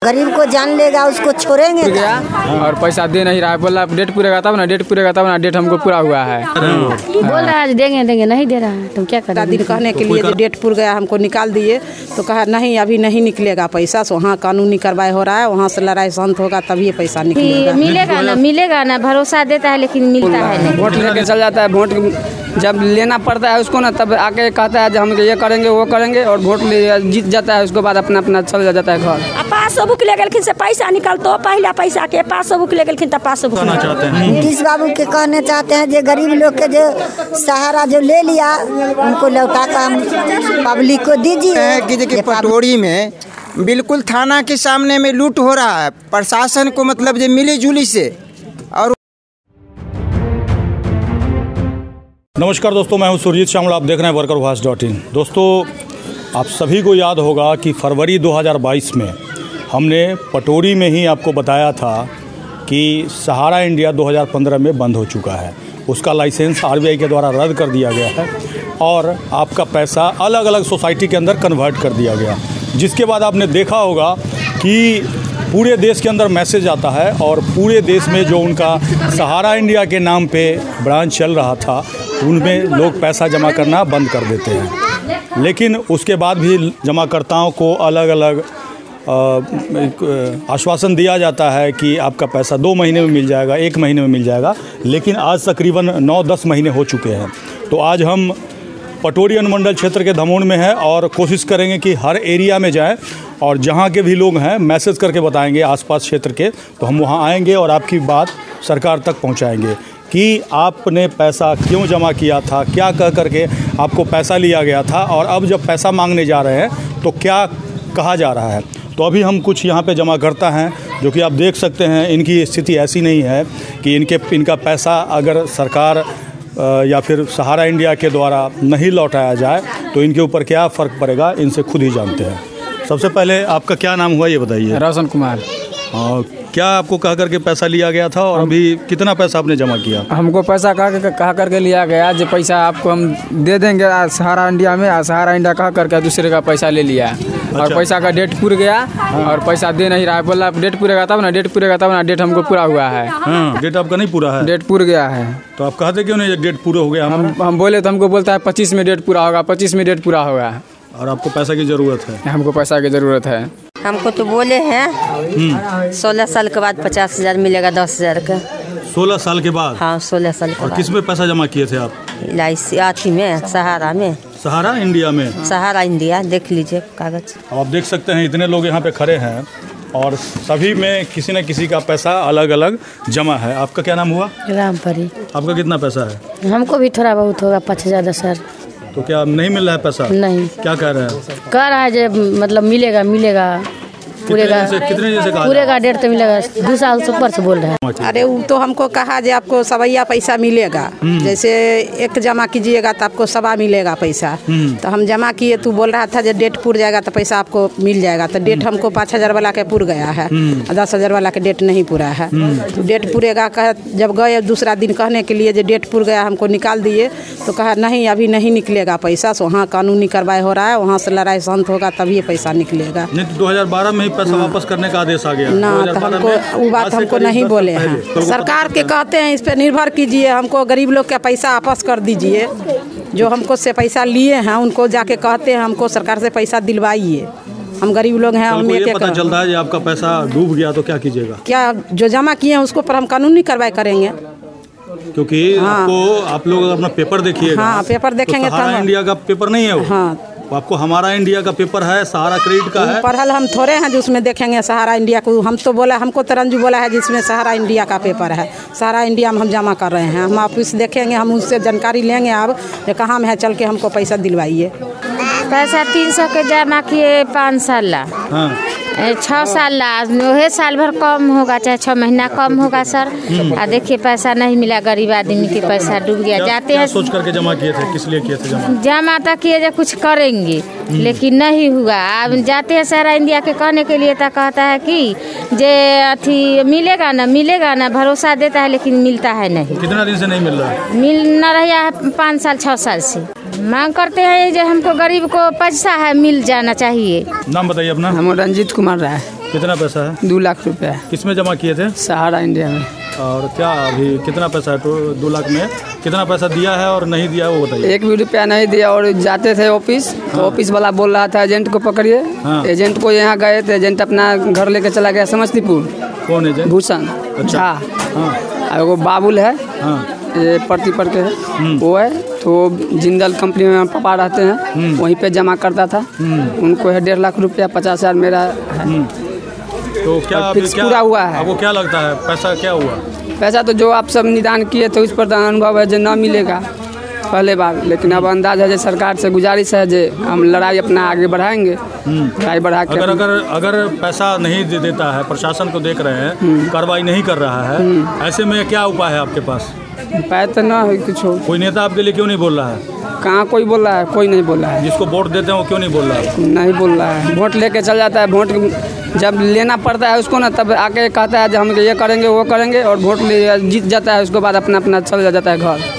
गरीब को जान लेगा उसको छोड़ेंगे गया और पैसा दे नहीं रहा है। बोला डेट पूरेगा तब ना, डेट पूरेगा तब ना, डेट हमको पूरा हुआ है। बोल रहा है देंगे देंगे, नहीं दे रहा है। तुम क्या कर रहे दिन कहने के लिए डेट पूर गया हमको निकाल दिए, तो कहा नहीं अभी नहीं निकलेगा पैसा। सो वहाँ कानूनी कार्रवाई हो रहा है, वहाँ से लड़ाई शांत होगा तभी पैसा निकलेगा। मिलेगा ना, भरोसा देता है लेकिन मिलता है नहीं। वोट लेके चल जाता है, वोट जब लेना पड़ता है उसको ना तब आके कहता है हम ये करेंगे वो करेंगे, और वोट जीत जाता है उसके बाद अपना अपना चल जाता है घर। 500 बुक ले गए से पैसा निकल तो पहला पैसा के 500 बुक ले गए तो 500 बुक नीतीश बाबू के कहने चाहते हैं जो गरीब लोग के जो सहारा जो ले लिया उनको लौटा कर पब्लिक को दीजिए। कि देखिए पटोरी में बिल्कुल थाना के सामने में लूट हो रहा है, प्रशासन को मतलब जो मिली जुली से। और नमस्कार दोस्तों, मैं हूं सुरजीत श्यामल, आप देख रहे हैं workervoice.in। दोस्तों, आप सभी को याद होगा कि फरवरी 2022 में हमने पटोरी में ही आपको बताया था कि सहारा इंडिया 2015 में बंद हो चुका है। उसका लाइसेंस RBI के द्वारा रद्द कर दिया गया है और आपका पैसा अलग अलग सोसाइटी के अंदर कन्वर्ट कर दिया गया। जिसके बाद आपने देखा होगा कि पूरे देश के अंदर मैसेज आता है और पूरे देश में जो उनका सहारा इंडिया के नाम पे ब्रांच चल रहा था उनमें लोग पैसा जमा करना बंद कर देते हैं। लेकिन उसके बाद भी जमाकर्ताओं को अलग अलग आश्वासन दिया जाता है कि आपका पैसा 2 महीने में मिल जाएगा, 1 महीने में मिल जाएगा। लेकिन आज तकरीबन 9-10 महीने हो चुके हैं। तो आज हम पटोरी अनुमंडल क्षेत्र के धमोड़ में हैं और कोशिश करेंगे कि हर एरिया में जाएं और जहां के भी लोग हैं मैसेज करके बताएंगे आसपास क्षेत्र के, तो हम वहां आएंगे और आपकी बात सरकार तक पहुंचाएंगे कि आपने पैसा क्यों जमा किया था, क्या कह करके आपको पैसा लिया गया था, और अब जब पैसा मांगने जा रहे हैं तो क्या कहा जा रहा है। तो अभी हम कुछ यहाँ पे जमा करता हैं जो कि आप देख सकते हैं इनकी स्थिति ऐसी नहीं है कि इनका पैसा अगर सरकार या फिर सहारा इंडिया के द्वारा नहीं लौटाया जाए तो इनके ऊपर क्या फ़र्क पड़ेगा, इनसे खुद ही जानते हैं। सबसे पहले आपका क्या नाम हुआ ये बताइए। रोशन कुमार। क्या आपको कह करके पैसा लिया गया था और अभी कितना पैसा आपने जमा किया? हमको पैसा कह करके लिया गया, जो पैसा आपको हम दे देंगे सहारा इंडिया में, सहारा इंडिया कह करके दूसरे का पैसा ले लिया। अच्छा। और पैसा का डेट पूर गया और पैसा दे नहीं रहा है। बोला डेट पूरेगा तब ना, डेट पूरेगा तब ना, डेट हमको पूरा हुआ है। डेट आपका नहीं पूरा है? डेट पूर गया है। तो आप कहते क्यों नहीं डेट पूरा हो गया? हम बोले तो हमको बोलता है 25 में डेट पूरा होगा, 25 में डेट पूरा होगा। और आपको पैसा की ज़रूरत है? हमको पैसा की ज़रूरत है। हमको तो बोले हैं 16 साल के बाद 50,000 मिलेगा, 10,000 का। 16 साल के बाद? हाँ, 16 साल के बाद। किस में पैसा जमा किए थे आप? LIC में, सहारा में। सहारा इंडिया में? सहारा इंडिया, देख लीजिए कागज। अब आप देख सकते हैं इतने लोग यहाँ पे खड़े हैं और सभी में किसी न किसी का पैसा अलग अलग जमा है। आपका क्या नाम हुआ? रामपरी। आपका कितना पैसा है? हमको भी थोड़ा बहुत होगा, 5,000 10,000। तो क्या नहीं मिल रहा है पैसा? नहीं। क्या कह रहे हैं? कह रहा है जो मतलब मिलेगा पूरेगा डेट तो मिलेगा। 2 साल से ऊपर से बोल रहे हैं। अरे वो तो हमको कहा जो आपको सवैया पैसा मिलेगा, जैसे 1 जमा कीजिएगा तो आपको 1.25 मिलेगा पैसा। तो हम जमा किए, तू बोल रहा था जो डेट पूर जाएगा तो पैसा आपको मिल जाएगा। तो डेट हमको 5,000 वाला के पूर गया है, 10,000 वाला के डेट नहीं पूरा है। तो डेट पूरेगा कह, जब गए दूसरा दिन कहने के लिए जो डेट पूर गया हमको निकाल दिए, तो कहा नहीं अभी नहीं निकलेगा पैसा। सो वहाँ कानूनी कार्रवाई हो रहा है, वहाँ से लड़ाई शांत होगा तभी पैसा निकलेगा। 2012 में पैसा वापस करने का आदेश आ गया ना, तो हमको वो बात हमको नहीं बोले हैं। सरकार के कहते हैं इस पे निर्भर कीजिए, हमको गरीब लोग का पैसा वापस कर दीजिए। जो हमको से पैसा लिए हैं उनको जाके कहते हैं हमको सरकार से पैसा दिलवाइए। हम गरीब लोग हैं। हमें ये पता चलता है आपका पैसा डूब गया तो क्या कीजिएगा? क्या जो जमा किए हैं उसको पर हम कानूनी कार्रवाई करेंगे, क्योंकि आपको आप लोग अपना पेपर देखिएगा। हाँ, पेपर देखेंगे। सहारा इंडिया का पेपर नहीं है वो? हाँ, आपको हमारा इंडिया का पेपर है, सहारा क्रेडिट का है। पढ़ल हम थोड़े हैं जो उसमें देखेंगे सहारा इंडिया को। हम तो बोला, हमको तो रंजू बोला है जिसमें सहारा इंडिया का पेपर है, सहारा इंडिया में हम जमा कर रहे हैं। हम ऑफिस देखेंगे, हम उससे जानकारी लेंगे अब कहाँ में है, चल के हमको पैसा दिलवाइए। पैसा 300 के जमा किए 5 साल ला। 6 साल ला, वही साल भर कम होगा, चाहे 6 महीना कम होगा सर। देखिए पैसा नहीं मिला, गरीब आदमी के पैसा डूब गया। जाते हैं सोच करके जमा किए थे, किस लिए किए थे जमा? जमा तक किए जो कुछ करेंगे, लेकिन नहीं हुआ। अब जाते हैं सहारा इंडिया के कहने के लिए, तो कहता है कि जे अथी मिलेगा ना, भरोसा देता है लेकिन मिलता है नहीं। कितना दिन से नहीं मिल रहा है? मिल न रहा है 5 साल 6 साल से। मांग करते हैं जो हमको गरीब को पैसा है मिल जाना चाहिए। नाम बताइए अपना। हम रंजीत कुमार राय। कितना पैसा है? 2 लाख रुपया। किस में जमा किए थे? सहारा इंडिया में। और क्या अभी कितना पैसा है? तो 2 लाख में कितना पैसा दिया है और नहीं दिया है वो बताइए। 1 भी रुपया नहीं दिया। और जाते थे ऑफिस तो ऑफिस वाला बोल रहा था एजेंट को पकड़िए। एजेंट को यहाँ गए तो एजेंट अपना घर लेके चला गया समस्तीपुर। कौन एजेंट? भूषण। अच्छा। और वो बाबुल है, ये प्रतिपर के है, वो है। तो जिंदल कंपनी में पापा रहते हैं, वहीं पे जमा करता था। उनको है 1.5 लाख रुपया, 50,000 मेरा है। तो क्या पूरा हुआ है? आपको क्या लगता है पैसा क्या हुआ? पैसा तो जो आप सब निदान किए थे उस पर अनुभव है जो न मिलेगा पहले बार। लेकिन अब अंदाज है जो सरकार से गुजारिश है जो हम लड़ाई अपना आगे बढ़ाएंगे। लड़ाई बढ़ा के अगर पैसा नहीं दे देता है, प्रशासन को देख रहे हैं, कार्रवाई नहीं कर रहा है, ऐसे में क्या उपाय है आपके पास? उपाय तो ना है कुछ। कोई नेता आपके लिए क्यों नहीं बोल रहा है? कहाँ कोई बोल रहा है? कोई नहीं बोल रहा है। जिसको वोट देते हैं वो क्यों नहीं बोल रहा है? नहीं बोल रहा है। वोट लेके चल जाता है। वोट जब लेना पड़ता है उसको ना, तब आके कहता है जो हम ये करेंगे वो करेंगे, और वोट ले जीत जाता है। उसके बाद अपना अपना चल जाता है घर।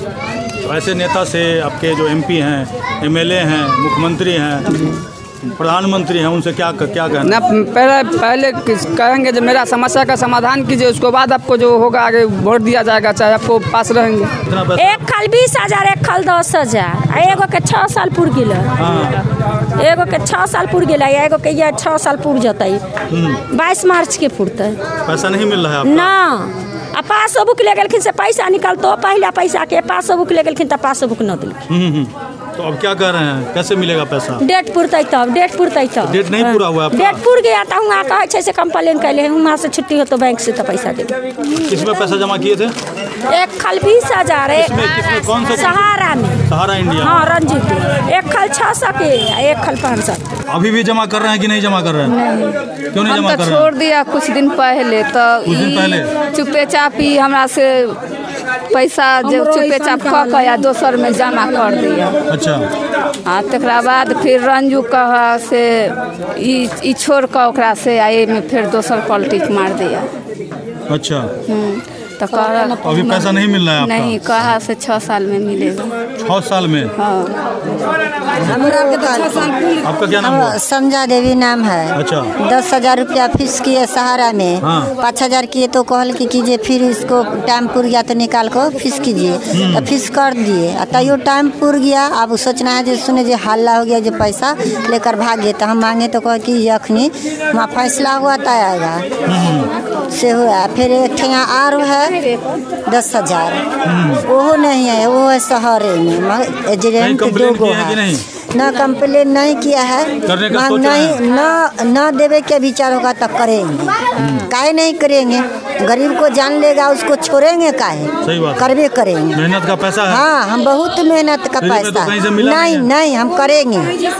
तो ऐसे नेता से आपके जो MP हैं, MLA हैं, मुख्यमंत्री हैं, प्रधानमंत्री हैं, उनसे क्या कहना? ना पहले कहेंगे जो मेरा समस्या का समाधान कीजिए, उसके बाद आपको जो होगा आगे वोट दिया जाएगा, चाहे आपको पास रहेंगे। एक खल 20,000, एक खल 10,000। एगो के 6 साल पूर गेल, एगो के 6 साल पूर गेल, एगो के ये 6 साल पूर जतई। 22 मार्च के पूरते। पैसा नहीं मिल रहा है ना। आ पासबुक ले गेलखिन से पैसा निकलतो, पहला पैसा के पासबुक ले गेलखिन त पासबुक न दिलखिन। तो अब क्या कर रहे हैं? कैसे मिलेगा पैसा? डेट पुरतै तब, डेट पुरतै तब। डेट नहीं पूरा हुआ आपका? डेट पुर गया तो वहाँ कहे छे से कंप्लेन कैले, वहाँ से छुट्टी हो तो बैंक से तो पैसा दे। किसमें पैसा जमा किए थे? एक खल 20,000। किसमें कौन सा? सहारा में। सहारा इंडिया। हाँ, रंजीत। एक खल 600 के, एक खल 500। अभी भी जमा कर रहे हैं कि नहीं जमा कर रहे हैं? नहीं। क्यों नहीं जमा कर रहे हैं? छोड़ दिया कुछ दिन पहले। तो कुछ दिन पहले चुपे चापी हमरा से पैसा जो चुपे चाप कह या दोसर में जमा कर दिया। अच्छा। हाँ, तकरा बाद फिर रंजू कह से ई छोड़ कर ओकरा से आए में फिर दोसर पॉलिटिक्स मार दिया। अच्छा। तो अभी पैसा नहीं मिल रहा है आपका? नहीं, कहा से 6 साल में मिलेगा। 6 साल में? हाँ। आपका क्या नाम है? संजा देवी नाम है। अच्छा। 10,000 रुपया फीस किए सहारा में। 5,000 किए तो कहल कि कीजिए, फिर इसको टाइम पूर गया तो निकाल को फीस कीजिए। तो फीस कर दिए, तैयो टाइम पूर गया। अब सोचना है जो सुने जो हल्ला हो गया, जो पैसा लेकर भागे, तो हम मांगे तो कह कि अखनी वहाँ फैसला हुआ तय आएगा से हुआ। फिर एक यहाँ आर है 10,000, वो नहीं है, वो है शहरे में एजेंट 2 है। ना कंप्लेन नहीं किया है, नहीं ना देवे के विचार होगा तब करेंगे। काहे नहीं करेंगे? गरीब को जान लेगा उसको छोड़ेंगे काहे? करवे करेंगे। मेहनत का पैसा है। हाँ, हम बहुत मेहनत का पैसा। नहीं हम करेंगे।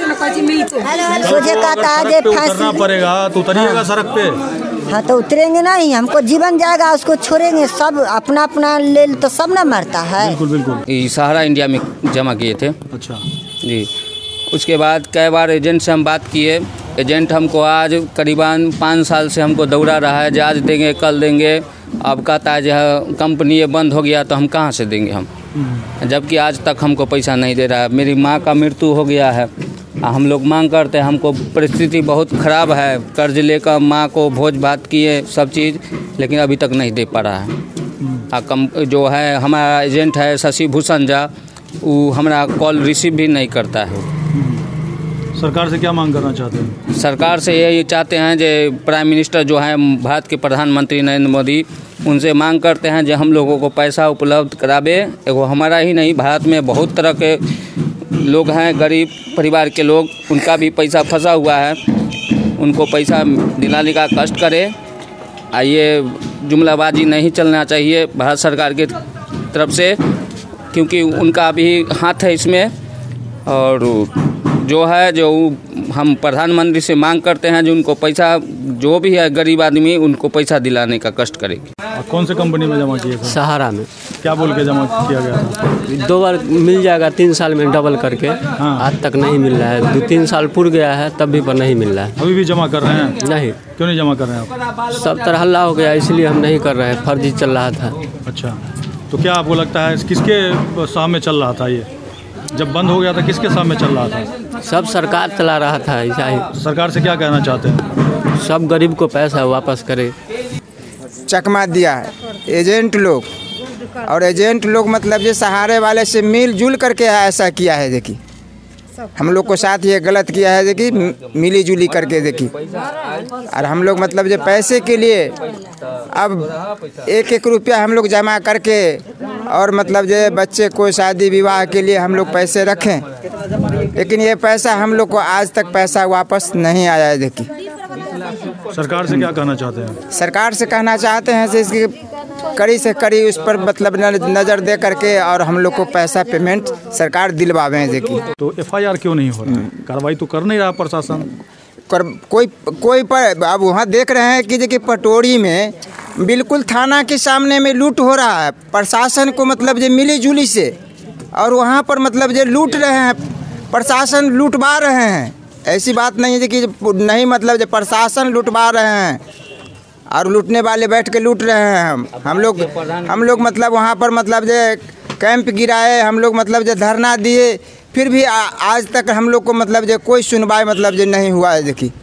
सोचे कहता है करना पड़ेगा तो उतरिएगा सड़क पे। हाँ, तो उतरेंगे नहीं, हमको जीवन जाएगा, उसको छोड़ेंगे। सब अपना अपना ले तो सब ना मरता है। बिल्कुल बिल्कुल। सहारा इंडिया में जमा किए थे। अच्छा जी। उसके बाद कई बार एजेंट से हम बात किए। एजेंट हमको आज करीबन 5 साल से हमको दौड़ा रहा है, आज देंगे कल देंगे। अब कहता है जो कंपनी ये बंद हो गया तो हम कहाँ से देंगे हम, जबकि आज तक हमको पैसा नहीं दे रहा है। मेरी माँ का मृत्यु हो गया है, हम लोग मांग करते हैं। हमको परिस्थिति बहुत ख़राब है, कर्ज लेकर माँ को भोज भात किए सब चीज़, लेकिन अभी तक नहीं दे पा रहा है। जो है हमारा एजेंट है शशि भूषण झा, वो हमारा कॉल रिसीव भी नहीं करता है। सरकार से क्या मांग करना चाहते हैं? सरकार से यही चाहते हैं जो प्राइम मिनिस्टर जो है भारत के प्रधानमंत्री नरेंद्र मोदी, उनसे मांग करते हैं जो हम लोगों को पैसा उपलब्ध करावे। एगो हमारा ही नहीं, भारत में बहुत तरह के लोग हैं, गरीब परिवार के लोग, उनका भी पैसा फंसा हुआ है, उनको पैसा दिलाने का कष्ट करे। ये जुमलाबाजी नहीं चलना चाहिए भारत सरकार के तरफ से, क्योंकि उनका भी हाथ है इसमें। और जो है जो हम प्रधानमंत्री से मांग करते हैं जो उनको पैसा, जो भी है गरीब आदमी, उनको पैसा दिलाने का कष्ट करेंगे। कौन से कंपनी में जमा किए थे? सहारा में। क्या बोल के जमा किया गया था? 2 बार मिल जाएगा 3 साल में डबल करके। आज तक नहीं मिल रहा है। 2-3 साल पूर गया है तब भी पर नहीं मिल रहा है। अभी भी जमा कर रहे हैं? नहीं। क्यों नहीं जमा कर रहे हैं आप? सब तरह हल्ला हो गया, इसलिए हम नहीं कर रहे हैं, फर्जी चल रहा था। अच्छा, तो क्या आपको लगता है किसके सामने चल रहा था ये? जब बंद हो गया था किसके सामने चल रहा था? सब सरकार चला रहा था। ऐसा ही। सरकार से क्या कहना चाहते हैं? सब गरीब को पैसा वापस करे। चकमा दिया है एजेंट लोग, और एजेंट लोग मतलब ये सहारे वाले से मिलजुल करके ऐसा किया है। देखिए हम लोग को साथ ये गलत किया है, देखिए मिली जुली करके देखिए। और हम लोग मतलब जो पैसे के लिए अब एक एक रुपया हम लोग जमा करके और मतलब जो बच्चे को शादी विवाह के लिए हम लोग पैसे रखें, लेकिन ये पैसा हम लोग को आज तक पैसा वापस नहीं आया है। देखिए सरकार से क्या कहना चाहते हैं? सरकार से कहना चाहते हैं से इसकी कड़ी से कड़ी उस पर मतलब नज़र दे करके और हम लोग को पैसा पेमेंट सरकार दिलवावे। देखिए तो FIR क्यों नहीं हो रहा है? कार्रवाई तो कर नहीं रहा प्रशासन। कोई पर अब वहाँ देख रहे हैं कि देखिए पटोरी में बिल्कुल थाना के सामने में लूट हो रहा है। प्रशासन को मतलब जो मिली जुली से और वहाँ पर मतलब जो लूट रहे हैं, प्रशासन लूटवा रहे हैं। ऐसी बात नहीं है कि नहीं मतलब जो प्रशासन लूटवा रहे हैं और लूटने वाले बैठ के लूट रहे हैं। हम लोग मतलब वहाँ पर मतलब जो कैंप गिराए, हम लोग मतलब जो धरना दिए, फिर भी आज तक हम लोग को मतलब जो कोई सुनवाई मतलब जो नहीं हुआ है। देखिए